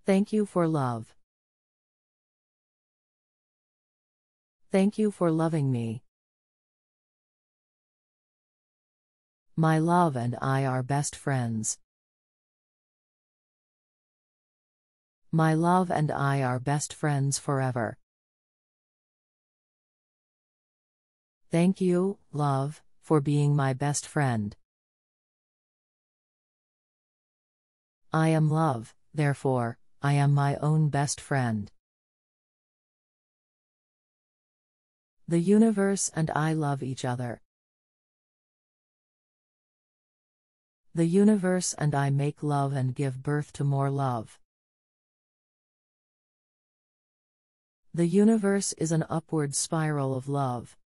Thank you for love. Thank you for loving me. My love and I are best friends. My love and I are best friends forever. Thank you, love, for being my best friend. I am love, therefore, I am my own best friend. The universe and I love each other. The universe and I make love and give birth to more love. The universe is an upward spiral of love.